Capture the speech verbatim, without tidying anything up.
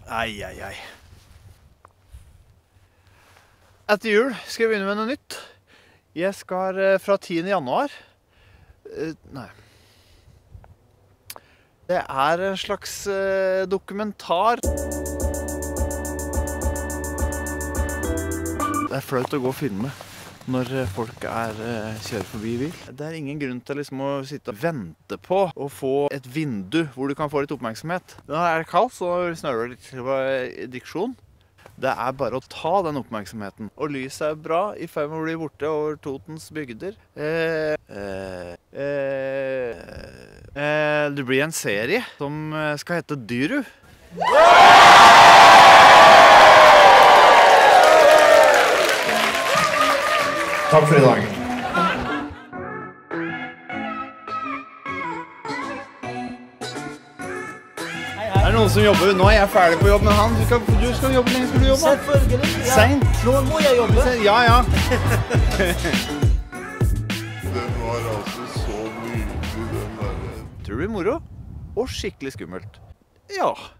Ai, ai, ai. Etter jul skal jeg begynne med noe nytt. Jeg skal fra tiende januar. Uh, nei. Det er en slags uh, dokumentar. Det er flaut å gå og filme når folk er uh, kjører forbi bil. Det er ingen grunn til liksom, å sitte og vente på å få et vindu hvor du kan få litt oppmerksomhet. Nå er det kaldt, så snører det litt diksjon. Det er bare å ta den oppmerksomheten. Og lyset er bra i ferd med å bli borte over Totens bygder. Eh, eh, eh, eh, det blir en serie som skal hete Dyrud. Takk for i dag. Er det noen som jobber? Nå er jeg ferdig på jobb med han. Du skal, du skal jobbe, lenge skal du jobbe? Selvfølgelig. Ja. Sent. Nå må jeg jobbe. Ja, ja. Den var altså så nydelig, den der. Tror du det blir moro? Og skikkelig skummelt. Ja.